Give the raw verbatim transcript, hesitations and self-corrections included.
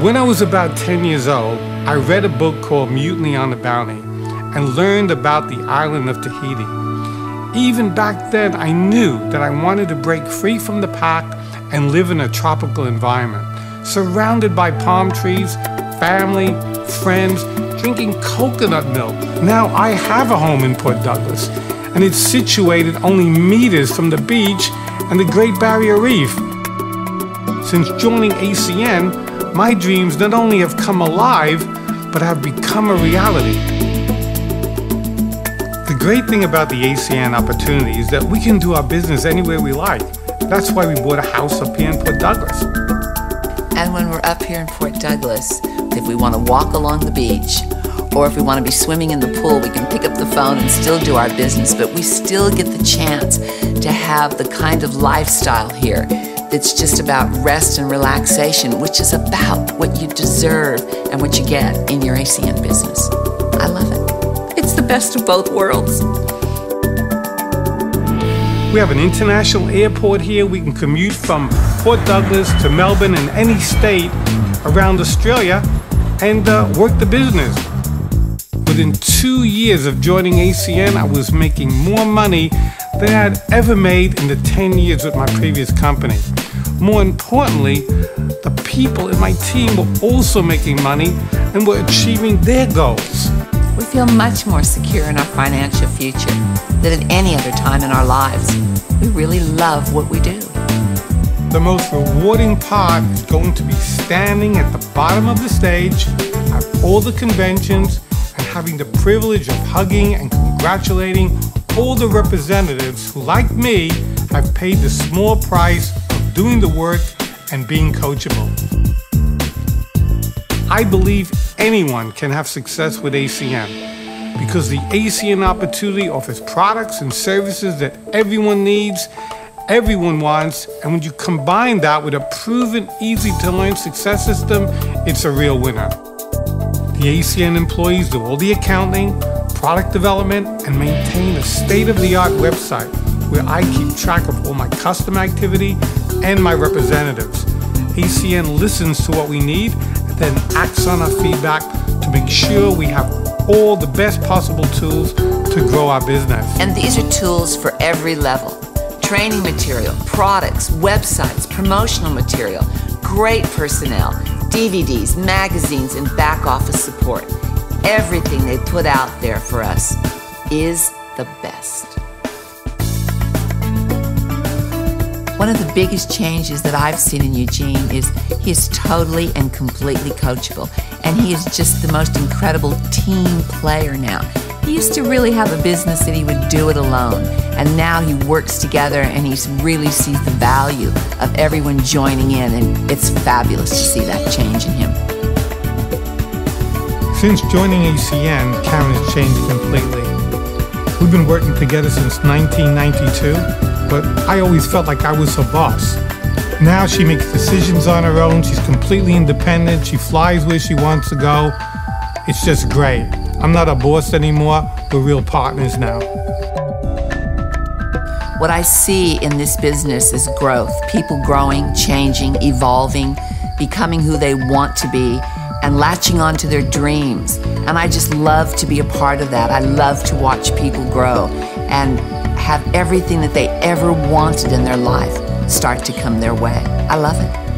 When I was about ten years old, I read a book called Mutiny on the Bounty and learned about the island of Tahiti. Even back then, I knew that I wanted to break free from the pack and live in a tropical environment, surrounded by palm trees, family, friends, drinking coconut milk. Now I have a home in Port Douglas, and it's situated only meters from the beach and the Great Barrier Reef. Since joining A C N, my dreams not only have come alive, but have become a reality. The great thing about the A C N opportunity is that we can do our business anywhere we like. That's why we bought a house up here in Port Douglas. And when we're up here in Port Douglas, if we want to walk along the beach, or if we want to be swimming in the pool, we can pick up the phone and still do our business, but we still get the chance to have the kind of lifestyle here that's just about rest and relaxation, which is about what you deserve and what you get in your A C N business. I love it. It's the best of both worlds. We have an international airport here. We can commute from Port Douglas to Melbourne and any state around Australia and uh, work the business. Within two years of joining A C N, I was making more money than I had ever made in the ten years with my previous company. More importantly, the people in my team were also making money and were achieving their goals. We feel much more secure in our financial future than at any other time in our lives. We really love what we do. The most rewarding part is going to be standing at the bottom of the stage at all the conventions and having the privilege of hugging and congratulating all the representatives who, like me, have paid the small price of doing the work and being coachable. I believe anyone can have success with A C N because the A C N opportunity offers products and services that everyone needs, everyone wants, and when you combine that with a proven, easy-to-learn success system, it's a real winner. The A C N employees do all the accounting, product development, and maintain a state-of-the-art website where I keep track of all my customer activity and my representatives. A C N listens to what we need and then acts on our feedback to make sure we have all the best possible tools to grow our business. And these are tools for every level. Training material, products, websites, promotional material, great personnel, D V Ds, magazines, and back office support. Everything they put out there for us is the best. One of the biggest changes that I've seen in Eugene is he is totally and completely coachable, and he is just the most incredible team player now. He used to really have a business that he would do it alone, and now he works together and he really sees the value of everyone joining in, and it's fabulous to see that change in him. Since joining A C N, Karen has changed completely. We've been working together since nineteen ninety-two, but I always felt like I was her boss. Now she makes decisions on her own, she's completely independent, she flies where she wants to go. It's just great. I'm not a boss anymore, we're real partners now. What I see in this business is growth. People growing, changing, evolving, becoming who they want to be, and latching on to their dreams. And I just love to be a part of that. I love to watch people grow and have everything that they ever wanted in their life start to come their way. I love it.